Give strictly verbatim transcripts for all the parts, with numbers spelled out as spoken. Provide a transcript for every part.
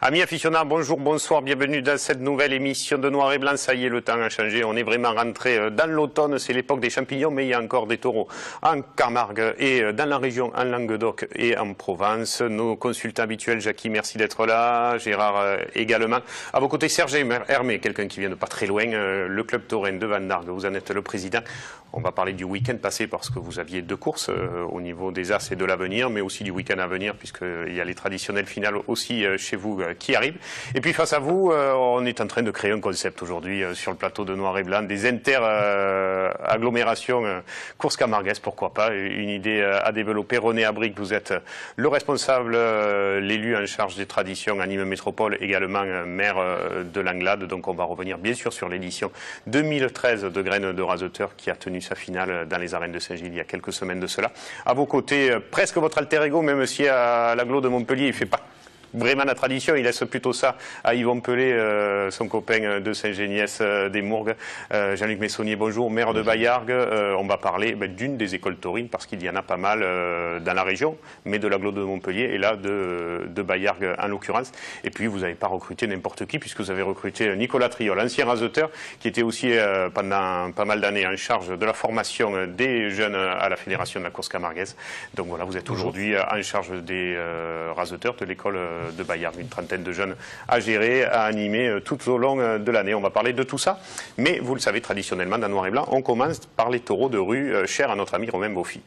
Amis aficionados, bonjour, bonsoir, bienvenue dans cette nouvelle émission de Noir et Blanc. Ça y est, le temps a changé, on est vraiment rentré dans l'automne, c'est l'époque des champignons, mais il y a encore des taureaux en Camargue et dans la région, en Languedoc et en Provence. Nos consultants habituels, Jackie, merci d'être là, Gérard également. À vos côtés, Serge Hermé, quelqu'un qui vient de pas très loin, le club taurin de Van d'Argues, vous en êtes le président. On va parler du week-end passé parce que vous aviez deux courses euh, au niveau des As et de l'avenir, mais aussi du week-end à venir puisqu'il y a les traditionnelles finales aussi euh, chez vous euh, qui arrivent. Et puis face à vous, euh, on est en train de créer un concept aujourd'hui euh, sur le plateau de Noir et Blanc, des inter-agglomérations euh, euh, courses camarguaises, pourquoi pas, une idée euh, à développer. René Abric, vous êtes le responsable, euh, l'élu en charge des traditions à Nîmes Métropole, également euh, maire euh, de Langlade. Donc on va revenir bien sûr sur l'édition deux mille treize de Graines de Raseteur qui a tenu sa finale dans les arènes de Saint-Gilles il y a quelques semaines de cela. À vos côtés, presque votre alter ego, même si à l'agglo de Montpellier, il ne fait pas vraiment la tradition, il laisse plutôt ça à Yvon Pelé, euh, son copain de Saint-Géniès euh, des Mourgues. Euh, Jean-Luc Messonnier, bonjour, maire de Baillargues. Euh, on va parler ben, d'une des écoles taurines, parce qu'il y en a pas mal euh, dans la région, mais de l'agglo de Montpellier, et là de, de Baillargues en l'occurrence. Et puis vous n'avez pas recruté n'importe qui, puisque vous avez recruté Nicolas Triol, ancien raseteur, qui était aussi euh, pendant pas mal d'années en charge de la formation des jeunes à la Fédération de la course camarguaise. Donc voilà, vous êtes aujourd'hui en charge des euh, raseteurs de l'école de Baillargues, une trentaine de jeunes à gérer, à animer tout au long de l'année. On va parler de tout ça, mais vous le savez, traditionnellement dans Noir et Blanc, on commence par les taureaux de rue, chers à notre ami Romain Beaufy.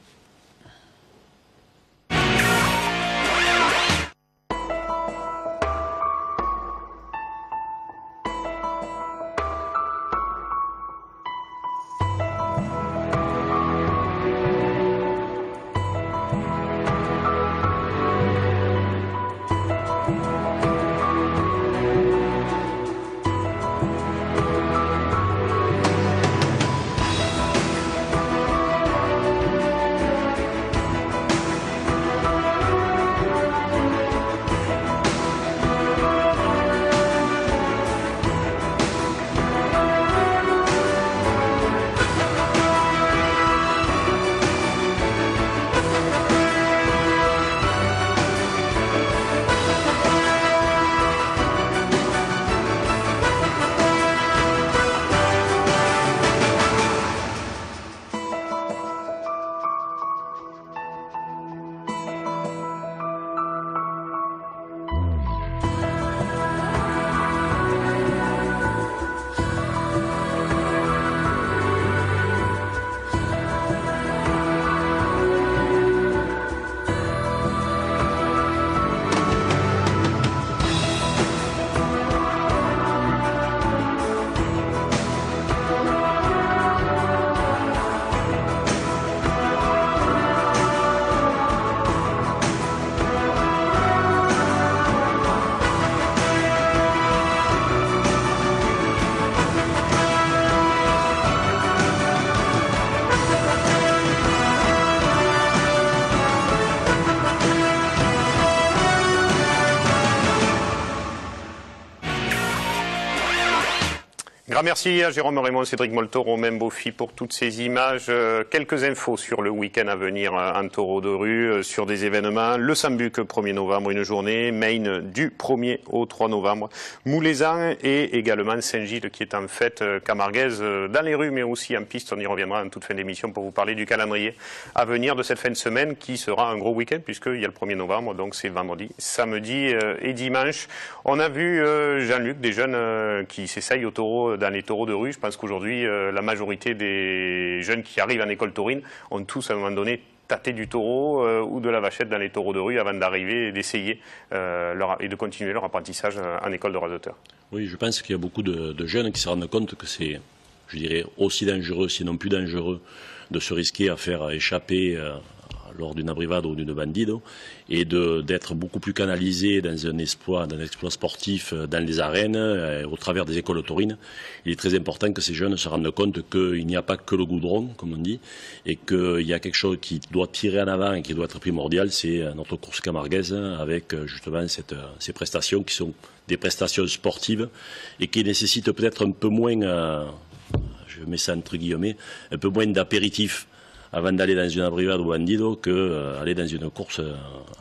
Grand merci à Jérôme Raymond, Cédric Molto, Romain Beaufy pour toutes ces images. Euh, quelques infos sur le week-end à venir euh, en taureau de rue, euh, sur des événements. Le Sambuc, premier novembre, une journée. Maine du premier au trois novembre. Moulezan et également Saint-Gilles qui est en fête euh, camarguaise euh, dans les rues mais aussi en piste. On y reviendra en toute fin d'émission pour vous parler du calendrier à venir de cette fin de semaine qui sera un gros week-end puisqu'il y a le premier novembre, donc c'est vendredi, samedi euh, et dimanche. On a vu euh, Jean-Luc, des jeunes euh, qui s'essayent au taureau dans les taureaux de rue. Je pense qu'aujourd'hui, euh, la majorité des jeunes qui arrivent en école taurine ont tous à un moment donné tâté du taureau euh, ou de la vachette dans les taureaux de rue avant d'arriver et d'essayer euh, leur, et de continuer leur apprentissage en école de raseteur. Oui, je pense qu'il y a beaucoup de, de jeunes qui se rendent compte que c'est, je dirais, aussi dangereux, sinon plus dangereux, de se risquer à faire échapper euh, lors d'une abrivade ou d'une bandido, et d'être beaucoup plus canalisé dans un exploit, dans un exploit sportif dans les arènes, euh, au travers des écoles taurines. Il est très important que ces jeunes se rendent compte qu'il n'y a pas que le goudron, comme on dit, et qu'il y a quelque chose qui doit tirer en avant et qui doit être primordial, c'est notre course camarguaise, avec justement cette, ces prestations qui sont des prestations sportives et qui nécessitent peut-être un peu moins, euh, je mets ça entre guillemets, un peu moins d'apéritif avant d'aller dans une abrivade ou bandido que euh, aller dans une course euh,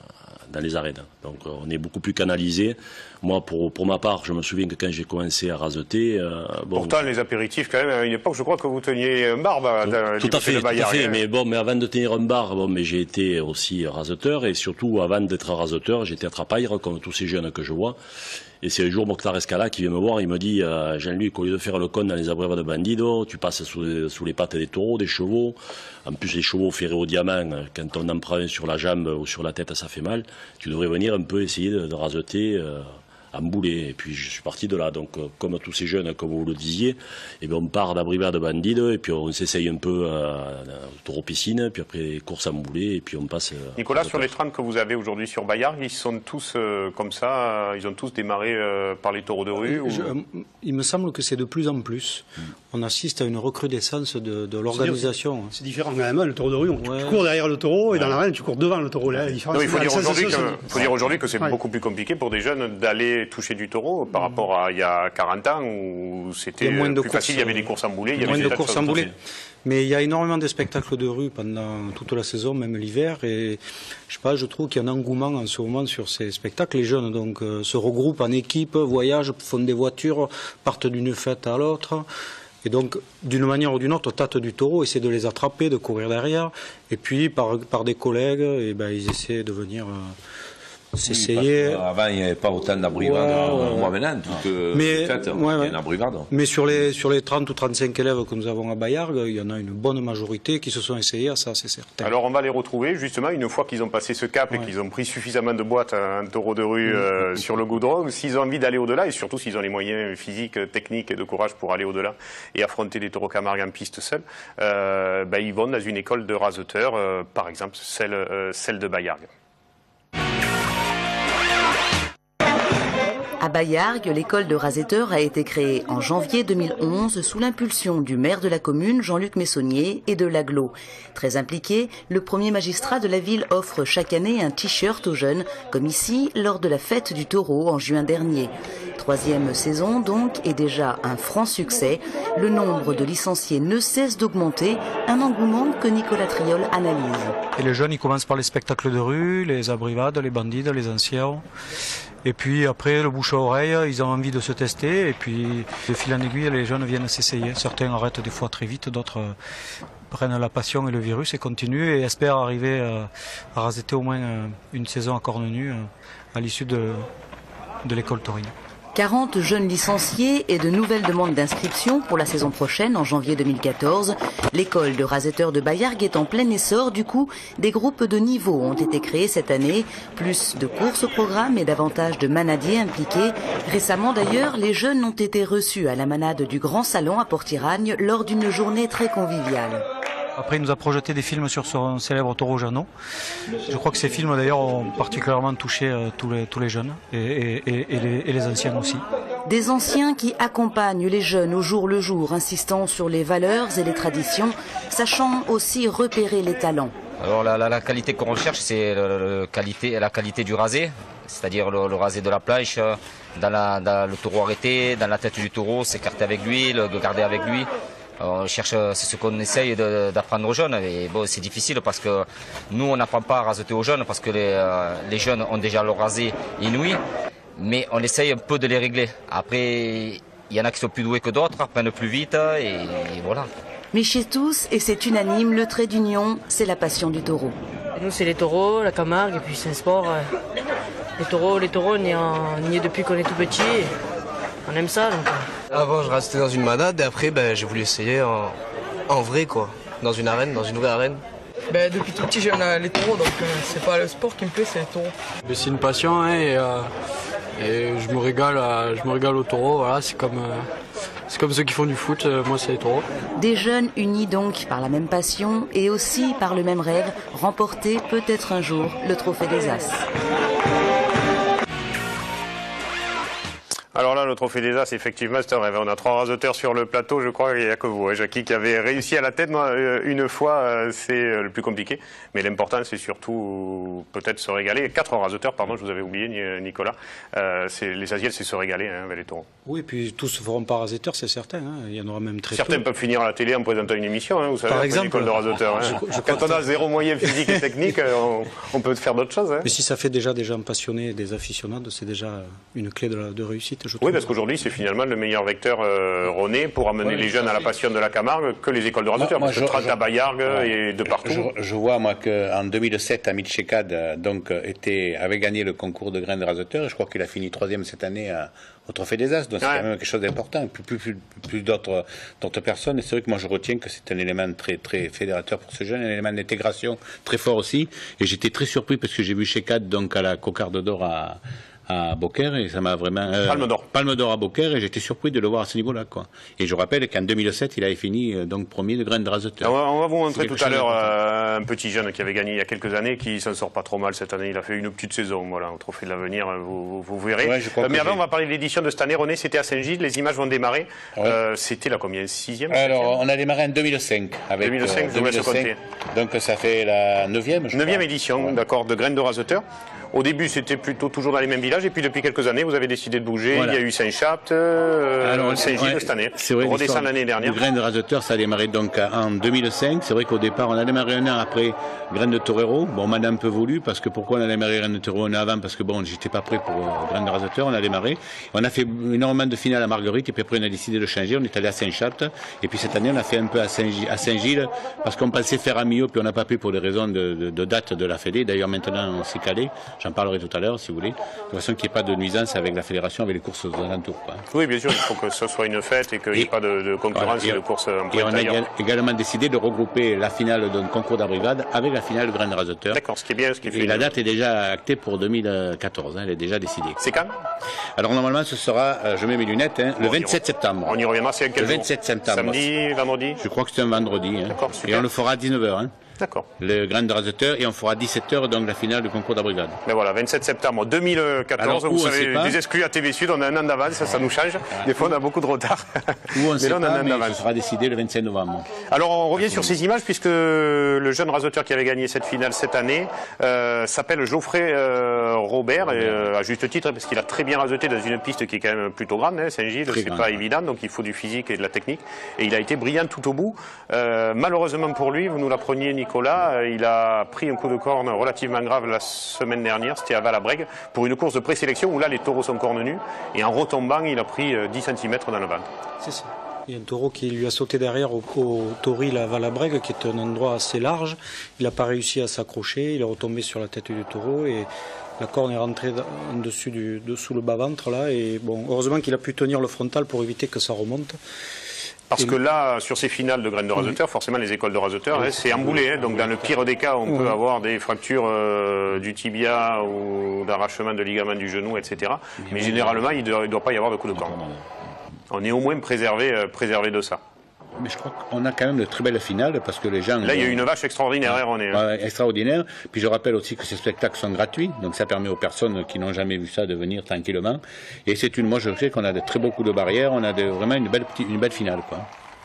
dans les arènes. Donc on est beaucoup plus canalisé. Moi, pour, pour ma part, je me souviens que quand j'ai commencé à raseter... Euh, bon, pourtant, les apéritifs, quand même, à une époque, je crois que vous teniez un bar. Tout, tout à fait, tout à fait. Mais bon, mais avant de tenir un bar, bon, mais j'ai été aussi raseteur, et surtout, avant d'être raseteur, j'étais attrapailleur, comme tous ces jeunes que je vois. Et c'est un jour Mokhtar Escala qui vient me voir, il me dit euh, Jean-Luc, au lieu de faire le con dans les abreuves de Bandido, tu passes sous les, sous les pattes des taureaux, des chevaux. En plus, les chevaux ferrés au diamant, quand on en prend un sur la jambe ou sur la tête, ça fait mal. Tu devrais venir un peu essayer de, de raseter euh, en boulet. Et puis je suis parti de là. Donc, euh, comme tous ces jeunes, comme vous le disiez, et bien, on part d'Abrivard de Bandido, et puis on s'essaye un peu euh, au taureau piscine, puis après course en boulet, et puis on passe. Euh, Nicolas, sur les trente que vous avez aujourd'hui sur Bayargues, ils sont tous euh, comme ça, ils ont tous démarré euh, par les taureaux de rue ou... Je, il me semble que c'est de plus en plus. Mm. On assiste à une recrudescence de, de l'organisation. C'est différent quand même, le taureau de rue, on, ouais. tu cours derrière le taureau, et dans l'arène, tu cours devant le taureau. Là, la différence, non, il faut dire aujourd'hui que, faut dire aujourd'hui que c'est ouais. beaucoup plus compliqué pour des jeunes d'aller toucher du taureau par rapport à il y a quarante ans où c'était plus courses, facile, il y avait des courses en boulet, il y avait moins des de courses en boulet. Mais il y a énormément de spectacles de rue pendant toute la saison, même l'hiver, et je sais pas, je trouve qu'il y a un engouement en ce moment sur ces spectacles. Les jeunes donc euh, se regroupent en équipe, voyagent, font des voitures, partent d'une fête à l'autre. Et donc, d'une manière ou d'une autre, tâtent du taureau, essaient de les attraper, de courir derrière, et puis par, par des collègues, et ben ils essaient de venir euh, s'essayer. Oui, avant, il n'y avait pas autant d'abrivades. Ouais, ouais, moi maintenant, toute mais, fête, ouais, ouais. il y a une abrivade. Mais sur les, sur les trente ou trente-cinq élèves que nous avons à Bayargues, il y en a une bonne majorité qui se sont essayés à ça, c'est certain. Alors on va les retrouver justement une fois qu'ils ont passé ce cap ouais. et qu'ils ont pris suffisamment de boîtes à un taureau de rue euh, sur le goudron, s'ils ont envie d'aller au-delà et surtout s'ils ont les moyens physiques, techniques et de courage pour aller au-delà et affronter des taureaux Camargue en piste seuls, euh, ben, ils vont dans une école de raseteurs, euh, par exemple celle, euh, celle de Bayargues. À Bayargues, l'école de rasetteurs a été créée en janvier deux mille onze sous l'impulsion du maire de la commune, Jean-Luc Messonnier, et de l'agglo. Très impliqué, le premier magistrat de la ville offre chaque année un t-shirt aux jeunes, comme ici lors de la fête du taureau en juin dernier. Troisième saison donc, et déjà un franc succès. Le nombre de licenciés ne cesse d'augmenter, un engouement que Nicolas Triol analyse. Et les jeunes, ils commencent par les spectacles de rue, les abrivades, les bandides, les anciens. Et puis après, le bouche à oreille, ils ont envie de se tester. Et puis, de fil en aiguille, les jeunes viennent s'essayer. Certains arrêtent des fois très vite, d'autres prennent la passion et le virus et continuent et espèrent arriver à raseter au moins une saison à cornes nues à l'issue de, de l'école taurine. quarante jeunes licenciés et de nouvelles demandes d'inscription pour la saison prochaine en janvier deux mille quatorze. L'école de rasetteurs de Bayargues est en plein essor. Du coup, des groupes de niveau ont été créés cette année. Plus de courses au programme et davantage de manadiers impliqués. Récemment d'ailleurs, les jeunes ont été reçus à la manade du Grand Salon à Port-Iragne lors d'une journée très conviviale. Après, il nous a projeté des films sur son célèbre taureau Jeannot. Je crois que ces films, d'ailleurs, ont particulièrement touché euh, tous, les, tous les jeunes et, et, et, les, et les anciens aussi. Des anciens qui accompagnent les jeunes au jour le jour, insistant sur les valeurs et les traditions, sachant aussi repérer les talents. Alors la, la, la qualité qu'on recherche, c'est le, le qualité, la qualité du rasé, c'est-à-dire le, le rasé de la planche, dans, la, dans le taureau arrêté, dans la tête du taureau, s'écarter avec lui, le garder avec lui. On cherche, c'est ce qu'on essaye d'apprendre aux jeunes. Et bon, c'est difficile parce que nous, on n'apprend pas à raseter aux jeunes parce que les, euh, les jeunes ont déjà leur rasé inouï. Mais on essaye un peu de les régler. Après, il y en a qui sont plus doués que d'autres, apprennent plus vite et, et voilà. Mais chez tous, et c'est unanime, le trait d'union, c'est la passion du taureau. Et nous, c'est les taureaux, la Camargue, et puis c'est un sport. Euh, les taureaux, les taureaux, on y est, on y est depuis qu'on est tout petit. On aime ça. Donc... Avant, je restais dans une manade et après, ben, j'ai voulu essayer en, en vrai, quoi. Dans une arène, dans une vraie arène. Ben, depuis tout petit, j'aime les taureaux, donc euh, c'est pas le sport qui me plaît, c'est les taureaux. C'est une passion, hein, et, euh, et je me régale, euh, je me régale au taureau. Voilà, c'est comme, euh, c'est comme ceux qui font du foot. Euh, moi, c'est les taureaux. Des jeunes unis donc par la même passion et aussi par le même rêve, remporter peut-être un jour le trophée des As. Alors là, le trophée des As, effectivement, c'est un rêve. On a trois raseteurs sur le plateau, je crois, il n'y a que vous, hein, Jackie, qui avait réussi à la tête une fois, c'est le plus compliqué. Mais l'important, c'est surtout peut-être se régaler. Quatre raseteurs, pardon, je vous avais oublié, Nicolas. Euh, l'essentiel, c'est se régaler hein, avec les taureaux. Oui, et puis tous se feront pas raseteurs, c'est certain. Hein. Il y en aura même très Certains peu. peuvent finir à la télé en présentant une émission, hein, vous savez, par exemple, l'école de raseteurs. Hein. Je, je Quand on a zéro moyen physique et technique, on, on peut faire d'autres choses. Hein. Mais si ça fait déjà des gens passionnés, des aficionados, c'est déjà une clé de, la, de réussite, je trouve. Oui, parce qu'aujourd'hui, c'est finalement le meilleur vecteur euh, René pour amener oui, les jeunes à la passion de la Camargue que les écoles de raseteurs. Parce que Trente à Bayargues et de partout. Je, je vois, moi, qu'en deux mille sept, Amit Chekad donc, était, avait gagné le concours de graines de raseteurs. Et je crois qu'il a fini troisième cette année à, au Trophée des As. Donc, c'est ouais. quand même quelque chose d'important. Plus, plus, plus, plus d'autres personnes. Et c'est vrai que moi, je retiens que c'est un élément très, très fédérateur pour ce jeune, un élément d'intégration très fort aussi. Et j'étais très surpris parce que j'ai vu Chekad donc à la Cocarde d'Or à. à Beaucaire et ça m'a vraiment euh, Palme d'Or Palme d'Or à Beaucaire et j'étais surpris de le voir à ce niveau-là quoi. Et je rappelle qu'en deux mille sept il avait fini euh, donc premier de graines de raseteur. On va, on va vous montrer tout à l'heure euh, un petit jeune qui avait gagné il y a quelques années qui s'en sort pas trop mal cette année. Il a fait une petite saison voilà au Trophée de l'Avenir vous, vous, vous verrez. Ouais, je crois euh, mais avant on va parler de l'édition de cette année. René, c'était à Saint-Gilles, les images vont démarrer. Ouais. Euh, c'était la combien sixième? Alors on a démarré en deux mille cinq avec deux mille cinq, euh, je vous laisse compter. Donc ça fait la neuvième. Neuvième édition ouais. d'accord de graines de raseteur. Au début, c'était plutôt toujours dans les mêmes villages, et puis depuis quelques années, vous avez décidé de bouger. Voilà. Il y a eu Saint-Chapt, euh, Saint-Gilles ouais, cette année. C'est vrai, redescend l'année dernière. Graines de raseteur, ça a démarré donc en deux mille cinq. C'est vrai qu'au départ, on a démarré un an après Graines de Torero. Bon, on m'en a un peu voulu, parce que pourquoi on a démarré Graines de Torero un an avant? Parce que bon, j'étais pas prêt pour euh, Graines de raseteur. On a démarré. On a fait énormément de finales à Marguerite, et puis après, on a décidé de changer. On est allé à Saint-Chapt. Et puis cette année, on a fait un peu à Saint-Gilles, à Saint-Gilles parce qu'on pensait faire à Millau, puis on n'a pas pu pour des raisons de, de, de date de la Fédé. D'ailleurs, maintenant, on s'est calé. J'en parlerai tout à l'heure. Si vous voulez, de façon qu'il n'y ait pas de nuisance avec la fédération, avec les courses aux alentours. Quoi. Oui, bien sûr, il faut que ce soit une fête et qu'il n'y ait pas de, de concurrence voilà, et, et de course en Et on a égal, également décidé de regrouper la finale d'un concours d'abrivade avec la finale de graines de raseteur. D'accord, ce qui est bien, ce qui fait. Et la date est déjà actée pour deux mille quatorze, hein, elle est déjà décidée. C'est quand? Alors normalement, ce sera, euh, je mets mes lunettes, hein, le bon, vingt-sept septembre. On y reviendra, c'est quel Le vingt-sept septembre. Samedi, vendredi? Je crois que c'est un vendredi. Hein. D'accord, super. Et on le fera à dix-neuf heures. Hein. D'accord. Le grain de raseteur et on fera à dix-sept heures donc la finale du concours d'abrigade. Mais voilà, vingt-sept septembre deux mille quatorze, alors, vous savez, des exclus à T V Sud, on a un an d'avance, ça, ça nous change. Ah, Des fois, on a beaucoup de retard. Où on mais sait là, on a pas, un an d'avance. Ça sera décidé le vingt-cinq novembre. Alors, on revient sur ces images puisque le jeune raseteur qui avait gagné cette finale cette année euh, s'appelle Geoffrey euh, Robert, et, euh, à juste titre, parce qu'il a très bien raseté dans une piste qui est quand même plutôt grande, hein, Saint-Gilles, c'est pas évident, donc il faut du physique et de la technique. Et il a été brillant tout au bout. Euh, malheureusement pour lui, vous nous l'appreniez, Nicolas, il a a pris un coup de corne relativement grave la semaine dernière, c'était à Valabrègue, pour une course de présélection où là les taureaux sont cornes nus, et en retombant il a pris dix centimètres dans le ventre. C'est ça. Il y a un taureau qui lui a sauté derrière au, au Toril à Valabrègue, qui est un endroit assez large. Il n'a pas réussi à s'accrocher, il est retombé sur la tête du taureau et la corne est rentrée en dessus du, dessous le bas-ventre là. Et bon, heureusement qu'il a pu tenir le frontal pour éviter que ça remonte. Parce que là, sur ces finales de graines de raseteur, oui. forcément les écoles de raseteurs, oui. hein, c'est emboulé. Hein, donc dans le pire des cas, on oui. peut avoir des fractures euh, du tibia ou d'arrachement de ligament du genou, et cetera. Mais généralement, il ne doit, doit pas y avoir de coup de corne. On est au moins préservé, euh, préservé de ça. Mais je crois qu'on a quand même de très belles finales parce que les gens... Là, il y a eu une vache extraordinaire, ouais, hein, on est... ouais, extraordinaire. Puis je rappelle aussi que ces spectacles sont gratuits, donc ça permet aux personnes qui n'ont jamais vu ça de venir tranquillement. Et c'est une... Moi, je sais qu'on a de très beaux coups de barrière, on a de, vraiment une belle, une belle finale, quoi.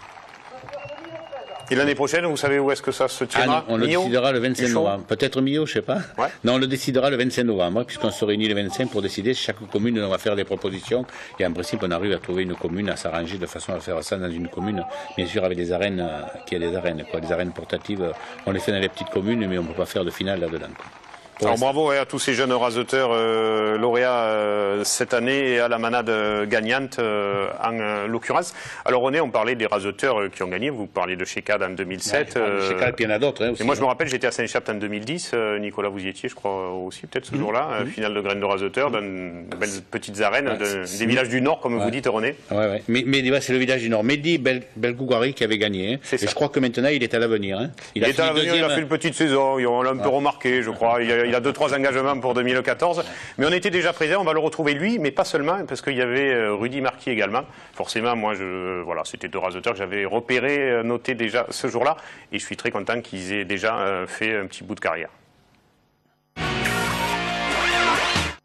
Et l'année prochaine, vous savez où est-ce que ça se tiendra? ah, On le décidera le vingt-cinq novembre. Peut-être Millau, je ne sais pas. Ouais. Non, on le décidera le vingt-cinq novembre, puisqu'on se réunit le vingt-cinq pour décider. Chaque commune, on va faire des propositions. Et en principe, on arrive à trouver une commune, à s'arranger de façon à faire ça dans une commune. Bien sûr, avec des arènes, euh, qui a des arènes, quoi. Des arènes portatives, on les fait dans les petites communes, mais on ne peut pas faire de finale là-dedans, quoi. Alors bravo ouais, à tous ces jeunes raseteurs euh, lauréats euh, cette année et à la manade euh, gagnante euh, en euh, l'occurrence. Alors René, on parlait des raseteurs euh, qui ont gagné, vous parliez de Chekad en deux mille sept. Ouais, euh, Chekad, puis il y en a d'autres. Hein, aussi, et moi je hein. me rappelle, j'étais à Saint-Chapt en deux mille dix, euh, Nicolas vous y étiez je crois aussi peut-être ce mmh. jour-là, mmh. euh, finale de graines de raseteurs dans de belles petites arènes, ouais, de, des villages du Nord comme ouais. vous dites René. Ouais, ouais. Mais, mais ouais, c'est le village du Nord. Mehdi Bel, Belgougari qui avait gagné. Hein. Et ça. Je crois que maintenant il est à l'avenir. Hein. Il, il, a est à l'avenir, il a fait une petite saison, on l'a un peu ouais. remarqué je crois, il a, il a deux trois engagements pour deux mille quatorze, mais on était déjà présent, on va le retrouver lui, mais pas seulement, parce qu'il y avait Rudy Marquis également. Forcément, moi, je, voilà, c'était deux raseteurs que j'avais repérés, notés déjà ce jour-là, et je suis très content qu'ils aient déjà fait un petit bout de carrière.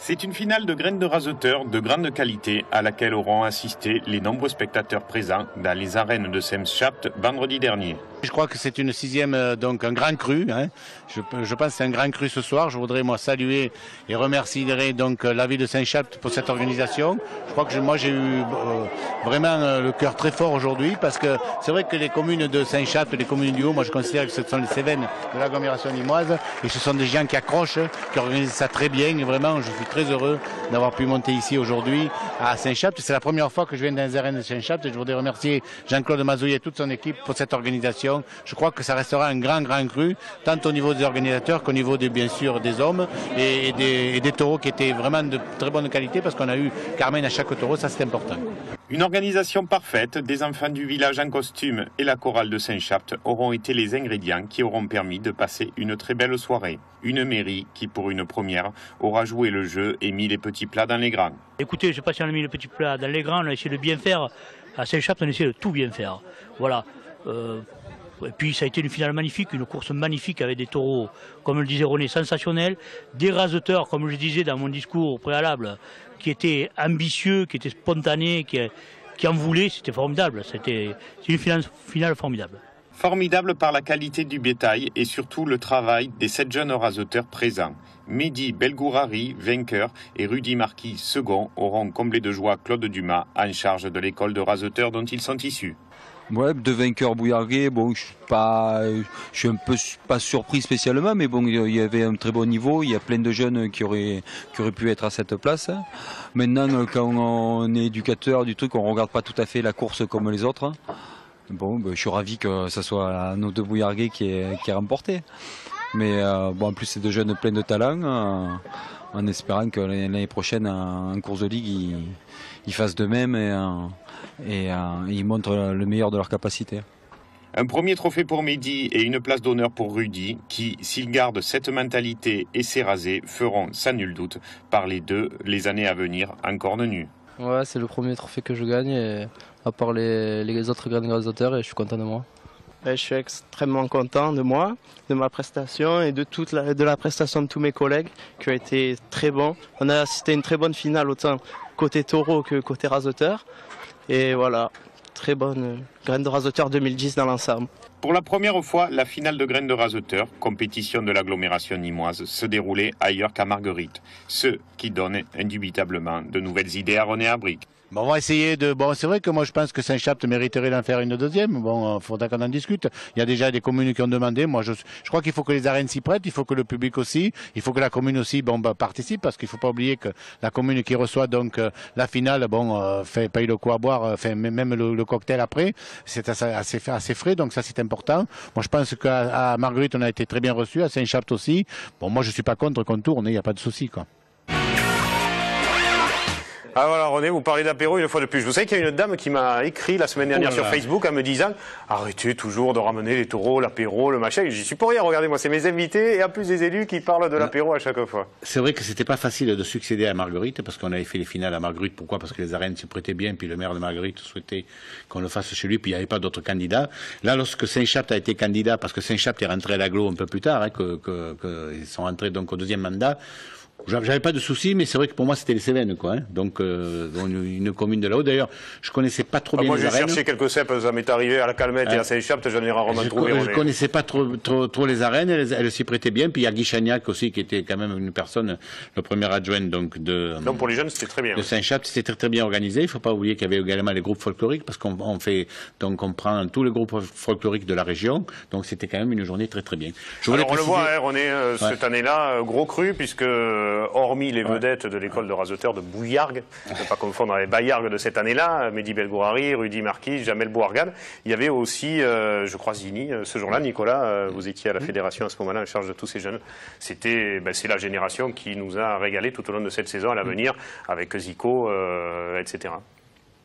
C'est une finale de graines de raseteurs de grande qualité à laquelle auront assisté les nombreux spectateurs présents dans les arènes de Semschaft vendredi dernier. Je crois que c'est une sixième, donc un grand cru. Hein. Je, je pense que c'est un grand cru ce soir. Je voudrais moi saluer et remercier donc la ville de Semschaft pour cette organisation. Je crois que je, moi j'ai eu euh, vraiment euh, le cœur très fort aujourd'hui parce que c'est vrai que les communes de Semschaft, les communes du Haut, moi je considère que ce sont les Cévennes de l'agglomération limoise et ce sont des gens qui accrochent, qui organisent ça très bien. Et vraiment, je suis très heureux d'avoir pu monter ici aujourd'hui à Semschaft. C'est la première fois que je viens dans les arènes de Semschaft et je voudrais remercier Jean-Claude Mazouillet et toute son équipe pour cette organisation. Je crois que ça restera un grand, grand cru, tant au niveau des organisateurs qu'au niveau, de, bien sûr, des hommes et, et, des, et des taureaux qui étaient vraiment de très bonne qualité parce qu'on a eu Carmen à chaque taureau, ça c'est important. Une organisation parfaite, des enfants du village en costume et la chorale de Semschaft auront été les ingrédients qui auront permis de passer une très belle soirée. Une mairie qui, pour une première, aura joué le jeu et mis les petits plats dans les grands. Écoutez, je ne sais pas si on a mis les petits plats dans les grands, on a essayé de bien faire. À Semschaft, on a essayé de tout bien faire. Voilà. Euh, Et puis ça a été une finale magnifique, une course magnifique avec des taureaux, comme le disait René, sensationnels, des raseteurs, comme je disais dans mon discours préalable, qui étaient ambitieux, qui étaient spontanés, qui, qui en voulaient, c'était formidable, c'était une finale, finale formidable. Formidable par la qualité du bétail et surtout le travail des sept jeunes raseteurs présents. Mehdi Belgourari, vainqueur, et Rudy Marquis, second, auront comblé de joie Claude Dumas, en charge de l'école de raseteurs dont ils sont issus. Ouais, deux vainqueurs bouillargués, bon, je suis pas, je suis un peu pas surpris spécialement, mais bon, il y avait un très bon niveau, il y a plein de jeunes qui auraient, qui auraient pu être à cette place. Maintenant, quand on est éducateur du truc, on regarde pas tout à fait la course comme les autres. Bon, ben, je suis ravi que ce soit nos deux bouillargués qui aient, qui aient remporté. Mais euh, bon, en plus, c'est deux jeunes pleins de talent, euh, en espérant que l'année prochaine, en course de ligue, ils, ils fassent de même et, euh, et euh, ils montrent le meilleur de leur capacité. Un premier trophée pour Mehdi et une place d'honneur pour Rudy, qui, s'ils gardent cette mentalité et ces rasés, feront, sans nul doute, par les deux, les années à venir en corne nue. Ouais, c'est le premier trophée que je gagne, et, à part les, les autres grands rasateurs, et je suis content de moi. Je suis extrêmement content de moi, de ma prestation et de, toute la, de la prestation de tous mes collègues qui ont été très bons. On a assisté à une très bonne finale autant côté taureau que côté raseteur. Et voilà, très bonne graine de raseteur deux mille dix dans l'ensemble. Pour la première fois, la finale de graines de raseteur, compétition de l'agglomération nimoise, se déroulait ailleurs qu'à Marguerite. Ce qui donne indubitablement de nouvelles idées à René Abric. Bon, on va essayer de. Bon, c'est vrai que moi je pense que Semschaft mériterait d'en faire une deuxième. Bon, il faudra qu'on en discute. Il y a déjà des communes qui ont demandé. Moi, je, je crois qu'il faut que les arènes s'y prêtent, il faut que le public aussi, il faut que la commune aussi, bon, bah, participe, parce qu'il faut pas oublier que la commune qui reçoit donc euh, la finale, bon, euh, fait paye le coup à boire, euh, fait même le, le cocktail après. C'est assez, assez, assez frais, donc ça c'est important. Moi, je pense qu'à Marguerite on a été très bien reçus, à Semschaft aussi. Bon, moi je suis pas contre qu'on tourne, il n'y a pas de souci, quoi. Ah voilà René, vous parlez d'apéro une fois de plus. Vous savez qu'il y a une dame qui m'a écrit la semaine dernière oh sur Facebook en me disant arrêtez toujours de ramener les taureaux, l'apéro, le machin. J'y suis pour rien, regardez-moi, c'est mes invités et en plus des élus qui parlent de l'apéro à chaque fois. C'est vrai que c'était pas facile de succéder à Marguerite parce qu'on avait fait les finales à Marguerite. Pourquoi? Parce que les arènes s'y prêtaient bien, puis le maire de Marguerite souhaitait qu'on le fasse chez lui, puis il n'y avait pas d'autres candidats. Là, lorsque Semschaft a été candidat, parce que Semschaft est rentré à l'agglo un peu plus tard, hein, que, que, que ils sont rentrés donc au deuxième mandat. J'avais pas de soucis, mais c'est vrai que pour moi c'était les Cévennes, quoi. Hein. Donc euh, une, une commune de là-haut. D'ailleurs, je connaissais pas trop ah, bien moi, les arènes. Moi, j'ai cherché quelques cèpes, ça m'est arrivé à la Calmette hein. et à Semschaft, j'en ai rarement je trouvé. Je connaissais pas trop, trop, trop les arènes, elles, elles s'y prêtaient bien. Puis il y a Guy Chagnac aussi, qui était quand même une personne, le premier adjoint donc de. Donc pour les jeunes, c'était très bien. De Semschaft, c'était très très bien organisé. Il faut pas oublier qu'il y avait également les groupes folkloriques, parce qu'on on fait donc on prend tous les groupes folkloriques de la région. Donc c'était quand même une journée très très bien. Je Alors on préciser... le voit, hein, René, euh, ouais. cette année-là, gros cru, puisque hormis les vedette de l'école de raseteurs de Bouillargues, ne pas confondre avec Baillargues de cette année-là, Mehdi Belgourari, Rudy Marquis, Jamel Bouargane. Il y avait aussi, euh, je crois, Zini, ce jour-là, Nicolas, euh, vous étiez à la fédération à ce moment-là en charge de tous ces jeunes. C'était, ben, c'est la génération qui nous a régalé tout au long de cette saison à l'avenir, avec Zico, euh, et cetera.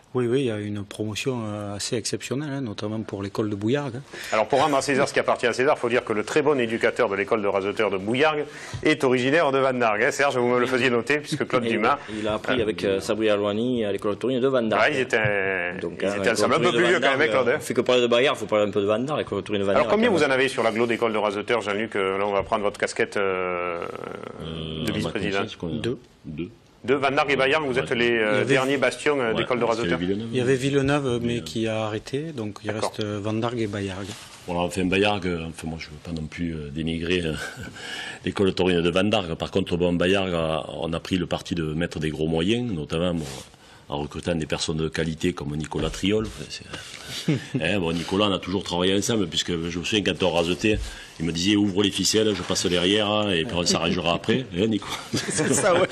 Oui, oui, il y a une promotion assez exceptionnelle, hein, notamment pour l'école de Bouillargues. Alors pour rendre à César ce qui appartient à César, il faut dire que le très bon éducateur de l'école de raseteurs de Bouillargues est originaire de Vandargues. Hein, Serge, vous me le faisiez noter, puisque Claude et Dumas... Il a appris euh, avec euh, Sabri Alouani à l'école de Taurine de Vandargues. Ouais, ils étaient, Donc, ils hein, étaient ensemble, un peu plus vieux quand même, hein, Claude. On fait que parler de Bayard, il faut parler un peu de Vandargues, l'école de Taurine de Vandargues. Alors combien vous en avez sur l'agglo d'école de raseteurs, Jean-Luc? Là, on va prendre votre casquette euh, euh, de vice-président. Deux. Deux. De Vandargues et Bayard, vous êtes les euh, avait... derniers bastions euh, ouais, d'école de raseteurs. Il y avait Villeneuve, mais qui a arrêté, donc il reste Vandargues et Bayard. Voilà, enfin Bayargues, enfin moi je ne veux pas non plus euh, dénigrer euh, l'école taurine de Vandargues. Par contre, bon, Bayargues, on a pris le parti de mettre des gros moyens, notamment bon, en recrutant des personnes de qualité comme Nicolas Triol. hein, bon, Nicolas, on a toujours travaillé ensemble, puisque je me souviens quand on rasetait, il me disait ouvre les ficelles, je passe derrière, hein, et puis on s'arrangera après. Hein, Nico C'est ça, ouais.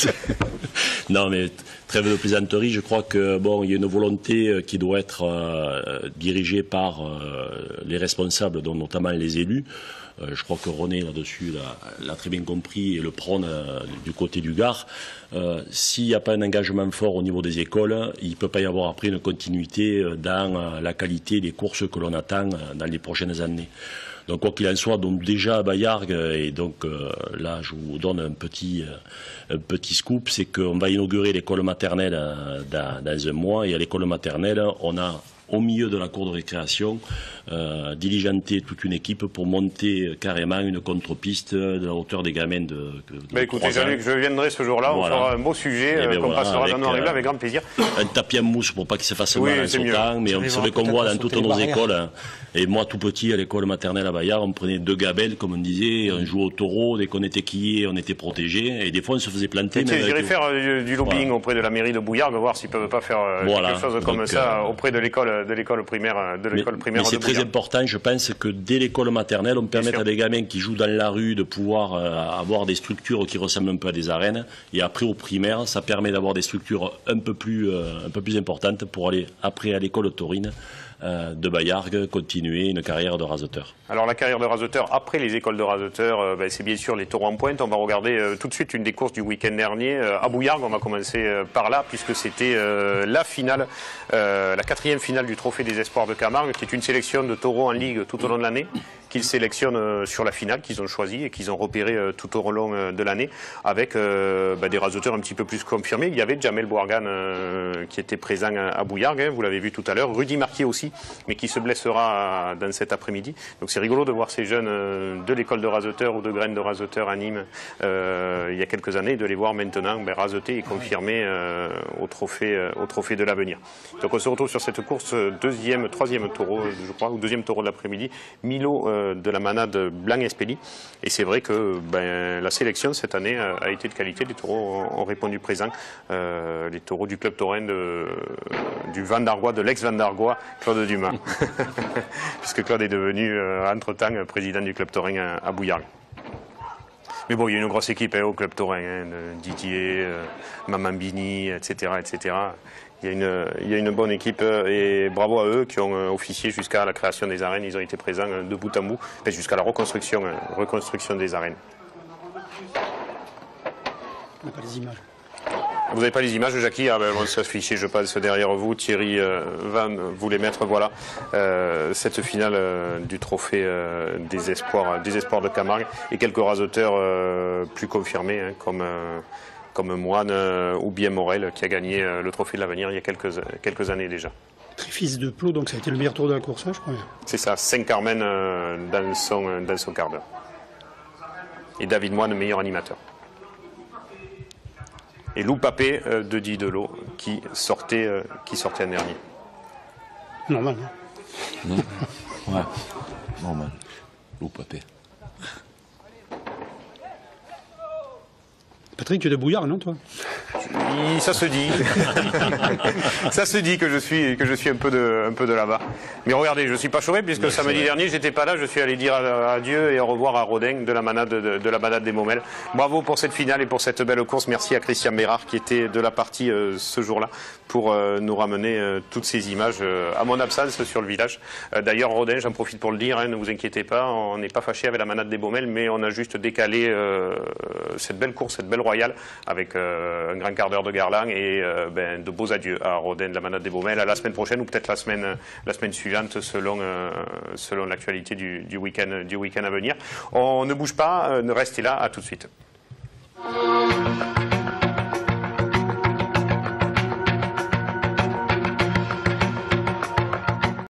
Non, mais trêve de plaisanterie, je crois que bon, il y a une volonté qui doit être euh, dirigée par euh, les responsables, dont notamment les élus. Euh, je crois que René là-dessus l'a très bien compris et le prône euh, du côté du Gard. Euh, S'il n'y a pas un engagement fort au niveau des écoles, il ne peut pas y avoir après une continuité dans euh, la qualité des courses que l'on attend euh, dans les prochaines années. Donc quoi qu'il en soit, donc déjà à Bayargues, et donc euh, là je vous donne un petit, euh, un petit scoop, c'est qu'on va inaugurer l'école maternelle euh, dans, dans un mois, et à l'école maternelle, on a au milieu de la cour de récréation, euh, diligenté toute une équipe pour monter carrément une contre-piste de la hauteur des gamins de, de bah écoutez, Jean-Luc, je viendrai ce jour-là, voilà. On fera un beau sujet euh, qu'on voilà, passera dans noir et blanc avec grand plaisir. Un tapis en mousse pour pas qu'il se fasse oui, mal en sautant, mais c'est vrai qu'on voit dans toutes nos écoles. Hein. Et moi, tout petit, à l'école maternelle à Bayard, on prenait deux gabelles, comme on disait, on jouait au taureau, dès qu'on était quillé, on était protégé, et des fois on se faisait planter. J'irai faire euh, du lobbying voilà. auprès de la mairie de Bouillargues, voir s'ils peuvent pas faire euh, voilà. quelque chose comme Donc, ça euh, auprès de l'école de l'école primaire de l'école primaire. Mais c'est très important, je pense que dès l'école maternelle, on permet à des gamins qui jouent dans la rue de pouvoir euh, avoir des structures qui ressemblent un peu à des arènes, et après au primaire, ça permet d'avoir des structures un peu plus euh, un peu plus importantes pour aller après à l'école taurine de Bayargues, continuer une carrière de raseteur. Alors la carrière de raseteur, après les écoles de raseteurs, euh, ben, c'est bien sûr les taureaux en pointe. On va regarder euh, tout de suite une des courses du week-end dernier euh, à Bouillargues. On va commencer euh, par là, puisque c'était euh, la finale, euh, la quatrième finale du Trophée des Espoirs de Camargue, qui est une sélection de taureaux en ligue tout au long de l'année, qu'ils sélectionnent euh, sur la finale, qu'ils ont choisi et qu'ils ont repéré euh, tout au long euh, de l'année, avec euh, ben, des raseteurs un petit peu plus confirmés. Il y avait Jamel Bouargan euh, qui était présent à, à Bouillargues, hein, vous l'avez vu tout à l'heure, Rudy Marquier aussi, mais qui se blessera dans cet après-midi. Donc c'est rigolo de voir ces jeunes de l'école de raseteurs ou de graines de raseteurs à Nîmes euh, il y a quelques années, de les voir maintenant ben, raseter et confirmer euh, au, trophée, euh, au trophée de l'avenir. Donc on se retrouve sur cette course, deuxième, troisième taureau, je crois, ou deuxième taureau de l'après-midi, Milo euh, de la manade Blanc-Espélie. Et c'est vrai que ben, la sélection cette année a été de qualité, les taureaux ont, ont répondu présent. Euh, les taureaux du club taurin de, du Vandargois, de l'ex-Vandargois, Claude Dumas. Puisque Claude est devenu euh, entre-temps président du club taurin à, à Bouillargues. Mais bon, il y a une grosse équipe hein, au club taurin, hein, Didier, euh, Mamambini, et cetera, et cetera. Il y a une, il y a une bonne équipe et bravo à eux qui ont euh, officié jusqu'à la création des arènes. Ils ont été présents euh, de bout en bout, jusqu'à la reconstruction, euh, reconstruction des arènes. On n'a pas les images. Vous n'avez pas les images, Jackie? Ah ben, bon, ça s'affichait, je passe derrière vous. Thierry euh, va vous les mettre, voilà. Euh, cette finale euh, du trophée euh, des, espoirs, des espoirs de Camargue et quelques raseteurs euh, plus confirmés, hein, comme, euh, comme Moine euh, ou bien Morel, qui a gagné euh, le trophée de l'avenir il y a quelques, quelques années déjà. Fils de Plot, donc ça a été le meilleur tour de la course, hein, je crois. C'est ça, Saint-Carmen euh, dans, son, dans son quart d'heure. Et David Moine, meilleur animateur. Et Lou Papé euh, de Didelot Delot qui sortait, euh, qui sortait en dernier. Normal. Hein ouais, normal. Lou Papé. Patrick, tu es de Bouillard, non, toi? Ça se dit. Ça se dit que je suis, que je suis un peu de, un peu de là-bas. Mais regardez, je ne suis pas chouré puisque oui, samedi dernier, j'étais pas là. Je suis allé dire adieu et au revoir à Rodin de la manade, de, de la manade des Momelles. Bravo pour cette finale et pour cette belle course. Merci à Christian Bérard qui était de la partie euh, ce jour-là pour euh, nous ramener euh, toutes ces images euh, à mon absence sur le village. Euh, D'ailleurs, Rodin, j'en profite pour le dire, hein, ne vous inquiétez pas, on n'est pas fâché avec la manade des Momelles, mais on a juste décalé euh, cette belle course, cette belle royale avec euh, un grand quart d'heure de Garland et euh, ben, de beaux adieux à Rodin de la Manade des Baumelles à la semaine prochaine ou peut-être la semaine, la semaine suivante selon, euh, selon l'actualité du, du week-end du week-end à venir. On ne bouge pas, euh, restez là, à tout de suite.